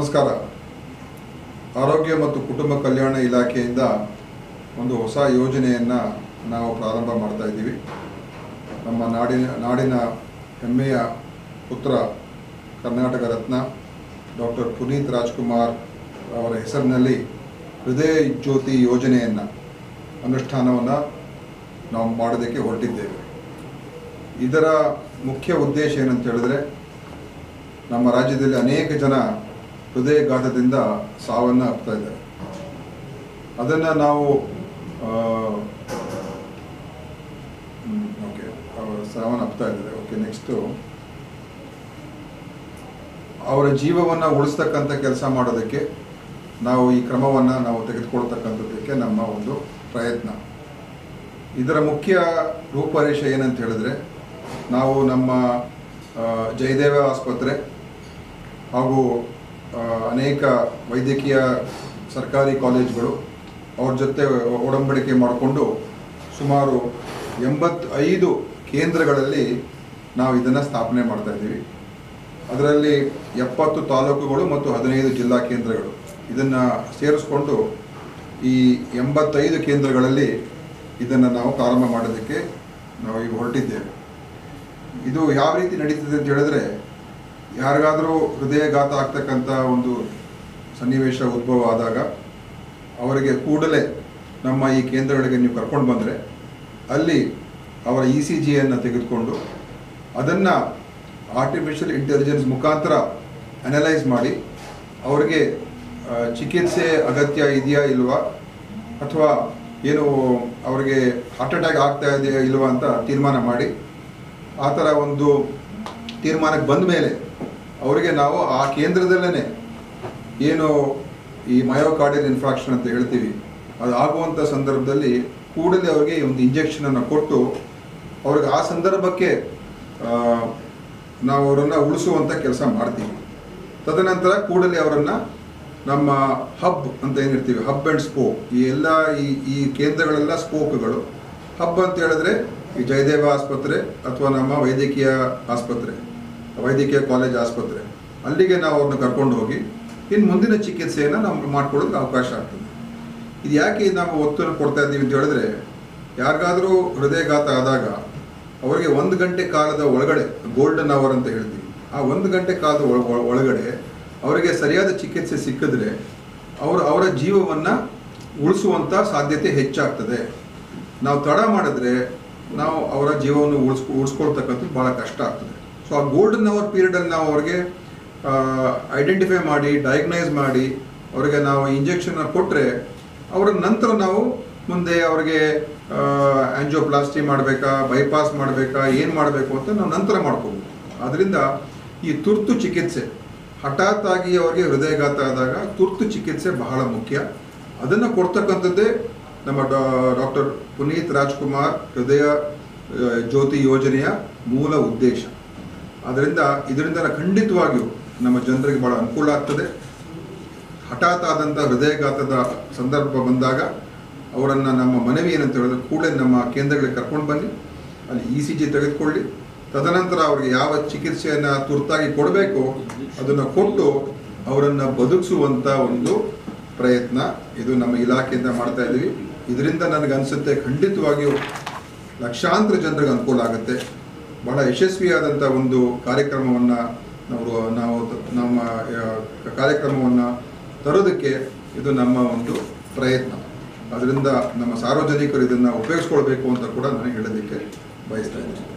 ನಮಸ್ಕಾರ. ಆರೋಗ್ಯ ಮತ್ತು ಕುಟುಂಬ ಕಲ್ಯಾಣ ಇಲಾಖೆಯಿಂದ ಒಂದು ಹೊಸ ಯೋಜನೆಯನ್ನು ನಾವು ಪ್ರಾರಂಭ ಮಾಡ್ತಾ ಇದ್ದೀವಿ. ನಮ್ಮ ನಾಡಿನ ಹೆಮ್ಮೆಯ ಪುತ್ರ ಕರ್ನಾಟಕ ರತ್ನ ಡಾಕ್ಟರ್ ಪುನೀತ್ ರಾಜ್ಕುಮಾರ್ ಅವರ ಹೆಸರಿನಲ್ಲಿ ಹೃದಯ ಜ್ಯೋತಿ ಯೋಜನೆಯನ್ನು ಅನುಷ್ಠಾನವನ್ನು ನಾವು ಮಾಡೋದಕ್ಕೆ ಹೊರಟಿದ್ದೇವೆ. ಇದರ ಮುಖ್ಯ ಉದ್ದೇಶ ಏನಂತ ಹೇಳಿದ್ರೆ, ನಮ್ಮ ರಾಜ್ಯದಲ್ಲಿ ಅನೇಕ ಜನ ಹೃದಯಘಾತದಿಂದ ಸಾವನ್ನು ಅಪ್ತಾ ಇದ್ದಾರೆ. ಅದನ್ನು ನಾವು ಸಾವನ್ನು ಅಪ್ತಾ ಇದ್ದಾರೆ. ನೆಕ್ಸ್ಟು ಅವರ ಜೀವವನ್ನು ಉಳಿಸ್ತಕ್ಕಂಥ ಕೆಲಸ ಮಾಡೋದಕ್ಕೆ ನಾವು ಈ ಕ್ರಮವನ್ನು ನಾವು ತೆಗೆದುಕೊಳ್ತಕ್ಕಂಥದ್ದಕ್ಕೆ ನಮ್ಮ ಒಂದು ಪ್ರಯತ್ನ. ಇದರ ಮುಖ್ಯ ರೂಪರೇಷೆ ಏನಂತ ಹೇಳಿದ್ರೆ, ನಾವು ನಮ್ಮ ಜಯದೇವ ಆಸ್ಪತ್ರೆ ಹಾಗೂ ಅನೇಕ ವೈದ್ಯಕೀಯ ಸರ್ಕಾರಿ ಕಾಲೇಜುಗಳು ಅವ್ರ ಜೊತೆ ಒಡಂಬಡಿಕೆ ಮಾಡಿಕೊಂಡು ಸುಮಾರು 85 ಕೇಂದ್ರಗಳಲ್ಲಿ ನಾವು ಇದನ್ನು ಸ್ಥಾಪನೆ ಮಾಡ್ತಾ ಇದ್ದೀವಿ. ಅದರಲ್ಲಿ 70 ತಾಲೂಕುಗಳು ಮತ್ತು 15 ಜಿಲ್ಲಾ ಕೇಂದ್ರಗಳು ಇದನ್ನು ಸೇರಿಸ್ಕೊಂಡು ಈ 85 ಕೇಂದ್ರಗಳಲ್ಲಿ ಇದನ್ನು ನಾವು ಪ್ರಾರಂಭ ಮಾಡೋದಕ್ಕೆ ನಾವು ಈಗ ಹೊರಟಿದ್ದೇವೆ. ಇದು ಯಾವ ರೀತಿ ನಡೀತದೆ ಅಂತ ಹೇಳಿದ್ರೆ, ಯಾರಿಗಾದರೂ ಹೃದಯಘಾತ ಆಗ್ತಕ್ಕಂಥ ಒಂದು ಸನ್ನಿವೇಶ ಉದ್ಭವ ಆದಾಗ ಅವರಿಗೆ ಕೂಡಲೇ ನಮ್ಮ ಈ ಕೇಂದ್ರಗಳಿಗೆ ನೀವು ಕರ್ಕೊಂಡು ಬಂದರೆ ಅಲ್ಲಿ ಅವರ ECGಯನ್ನು ತೆಗೆದುಕೊಂಡು ಅದನ್ನು ಆರ್ಟಿಫಿಷಿಯಲ್ ಇಂಟೆಲಿಜೆನ್ಸ್ ಮುಖಾಂತರ ಅನಲೈಸ್ ಮಾಡಿ ಅವರಿಗೆ ಚಿಕಿತ್ಸೆ ಅಗತ್ಯ ಇದೆಯಾ ಇಲ್ವಾ, ಅಥವಾ ಏನು ಅವರಿಗೆ ಹಾರ್ಟ್ ಅಟ್ಯಾಕ್ ಆಗ್ತಾ ಇದೆಯಾ ಇಲ್ವಾ ಅಂತ ತೀರ್ಮಾನ ಮಾಡಿ, ಆ ಥರ ಒಂದು ತೀರ್ಮಾನಕ್ಕೆ ಬಂದ ಮೇಲೆ ಅವರಿಗೆ ನಾವು ಆ ಕೇಂದ್ರದಲ್ಲೇ ಏನು ಈ ಮಯೋಕಾರ್ಡಿಯಲ್ ಇನ್ಫಾರ್ಕ್ಷನ್ ಅಂತ ಹೇಳ್ತೀವಿ, ಅದು ಆಗುವಂಥ ಸಂದರ್ಭದಲ್ಲಿ ಕೂಡಲೇ ಅವರಿಗೆ ಒಂದು ಇಂಜೆಕ್ಷನನ್ನು ಕೊಟ್ಟು ಅವ್ರಿಗೆ ಆ ಸಂದರ್ಭಕ್ಕೆ ನಾವು ಅವರನ್ನು ಉಳಿಸುವಂಥ ಕೆಲಸ ಮಾಡ್ತೀವಿ. ತದನಂತರ ಕೂಡಲೇ ಅವರನ್ನು ನಮ್ಮ ಹಬ್ ಅಂತ ಏನಿರ್ತೀವಿ, ಹಬ್ ಆ್ಯಂಡ್ ಸ್ಪೋಕ್, ಈ ಕೇಂದ್ರಗಳೆಲ್ಲ ಸ್ಪೋಕ್ಗಳು. ಹಬ್ ಅಂತ ಹೇಳಿದ್ರೆ ಈ ಜಯದೇವ ಆಸ್ಪತ್ರೆ ಅಥವಾ ನಮ್ಮ ವೈದ್ಯಕೀಯ ಕಾಲೇಜ್ ಆಸ್ಪತ್ರೆ, ಅಲ್ಲಿಗೆ ನಾವು ಅವ್ರನ್ನ ಕರ್ಕೊಂಡು ಹೋಗಿ ಇನ್ನು ಮುಂದಿನ ಚಿಕಿತ್ಸೆಯನ್ನು ನಾವು ಮಾಡ್ಕೊಳ್ಳೋದಕ್ಕೆ ಅವಕಾಶ ಆಗ್ತದೆ. ಇದು ಯಾಕೆ ನಾವು ಒತ್ತನ್ನು ಕೊಡ್ತಾ ಇದ್ದೀವಿ ಅಂತ ಹೇಳಿದ್ರೆ, ಯಾರಿಗಾದರೂ ಹೃದಯಘಾತ ಆದಾಗ ಅವರಿಗೆ 1 ಗಂಟೆ ಕಾಲದ ಒಳಗಡೆ, ಗೋಲ್ಡನ್ ಅವರ್ ಅಂತ ಹೇಳ್ತೀವಿ, ಆ 1 ಗಂಟೆ ಕಾಲದ ಒಳಗಡೆ ಅವರಿಗೆ ಸರಿಯಾದ ಚಿಕಿತ್ಸೆ ಸಿಕ್ಕಿದ್ರೆ ಅವರ ಜೀವವನ್ನು ಉಳಿಸುವಂಥ ಸಾಧ್ಯತೆ ಹೆಚ್ಚಾಗ್ತದೆ. ನಾವು ತಡ ಮಾಡಿದ್ರೆ ನಾವು ಅವರ ಜೀವವನ್ನು ಉಳಿಸ್ಕೊಳ್ತಕ್ಕಂಥದ್ದು ಭಾಳ ಕಷ್ಟ ಆಗ್ತದೆ. ಸೊ ಆ ಗೋಲ್ಡನ್ ಅವರ್ ಪೀರಿಯಡಲ್ಲಿ ನಾವು ಅವ್ರಿಗೆ ಐಡೆಂಟಿಫೈ ಮಾಡಿ, ಡಯಾಗ್ನೈಸ್ ಮಾಡಿ ಅವರಿಗೆ ನಾವು ಇಂಜೆಕ್ಷನ್ನ ಕೊಟ್ಟರೆ ಅವರ ನಂತರ ನಾವು ಮುಂದೆ ಅವರಿಗೆ ಆಂಜಿಯೋಪ್ಲಾಸ್ಟಿ ಮಾಡಬೇಕಾ, ಬೈಪಾಸ್ ಮಾಡಬೇಕಾ, ಏನು ಮಾಡಬೇಕು ಅಂತ ನಾವು ನಂತರ ಮಾಡ್ಕೋಬೋದು. ಆದ್ದರಿಂದ ಈ ತುರ್ತು ಚಿಕಿತ್ಸೆ, ಹಠಾತ್ ಆಗಿ ಅವರಿಗೆ ಹೃದಯಘಾತ ಆದಾಗ ತುರ್ತು ಚಿಕಿತ್ಸೆ ಬಹಳ ಮುಖ್ಯ. ಅದನ್ನು ಕೊಡ್ತಕ್ಕಂಥದ್ದೇ ನಮ್ಮ ಡಾಕ್ಟರ್ ಪುನೀತ್ ರಾಜ್ಕುಮಾರ್ ಹೃದಯ ಜ್ಯೋತಿ ಯೋಜನೆಯ ಮೂಲ ಉದ್ದೇಶ. ಇದರಿಂದ ಖಂಡಿತವಾಗಿಯೂ ನಮ್ಮ ಜನರಿಗೆ ಭಾಳ ಅನುಕೂಲ ಆಗ್ತದೆ. ಹಠಾತ್ ಆದಂಥ ಹೃದಯಘಾತದ ಸಂದರ್ಭ ಬಂದಾಗ ಅವರನ್ನು ನಮ್ಮ ಮನವಿ ಏನಂತ ಹೇಳಿದ್ರೆ, ಕೂಡಲೇ ನಮ್ಮ ಕೇಂದ್ರಗಳಿಗೆ ಕರ್ಕೊಂಡು ಬನ್ನಿ, ಅಲ್ಲಿ ECG ತೆಗೆದುಕೊಳ್ಳಿ, ತದನಂತರ ಅವರಿಗೆ ಯಾವ ಚಿಕಿತ್ಸೆಯನ್ನು ತುರ್ತಾಗಿ ಕೊಡಬೇಕು ಅದನ್ನು ಕೊಟ್ಟು ಅವರನ್ನು ಬದುಕಿಸುವಂಥ ಒಂದು ಪ್ರಯತ್ನ ಇದು ನಮ್ಮ ಇಲಾಖೆಯಿಂದ ಮಾಡ್ತಾ ಇದ್ದೀವಿ. ಇದರಿಂದ ನನಗನ್ಸುತ್ತೆ ಖಂಡಿತವಾಗಿಯೂ ಲಕ್ಷಾಂತರ ಜನರಿಗೆ ಅನುಕೂಲ ಆಗುತ್ತೆ. ಬಹಳ ಯಶಸ್ವಿಯಾದಂಥ ಒಂದು ಕಾರ್ಯಕ್ರಮವನ್ನು ನಾವು ನಮ್ಮ ಕಾರ್ಯಕ್ರಮವನ್ನು ತರೋದಕ್ಕೆ ಇದು ನಮ್ಮ ಒಂದು ಪ್ರಯತ್ನ. ಅದರಿಂದ ನಮ್ಮ ಸಾರ್ವಜನಿಕರು ಇದನ್ನು ಉಪಯೋಗಿಸ್ಕೊಳ್ಬೇಕು ಅಂತ ಕೂಡ ನಾನು ಹೇಳೋದಕ್ಕೆ ಬಯಸ್ತಾ ಇದ್ದೀನಿ.